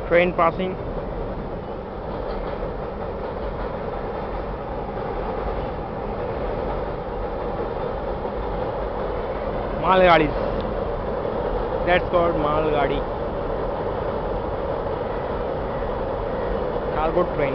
Train passing. Malgadis. That's called Malgadi. Cargo train.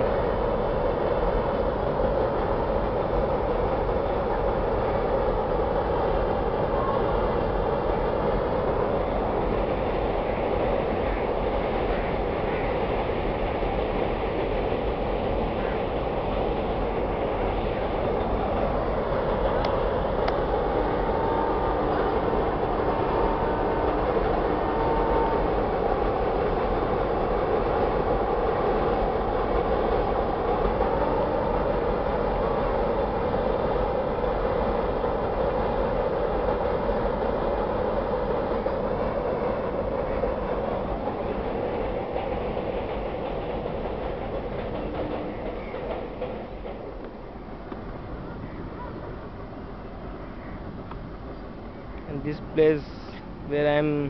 And this place where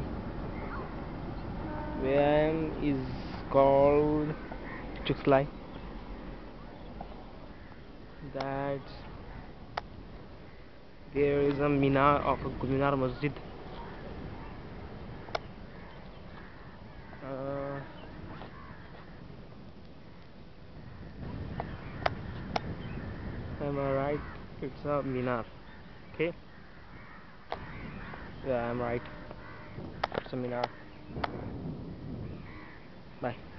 I am is called Chuxlai. That there is a minar of a minar masjid. Uh, am I right? It's a minar. Okay. Yeah, I'm right. It's a minar. Bye.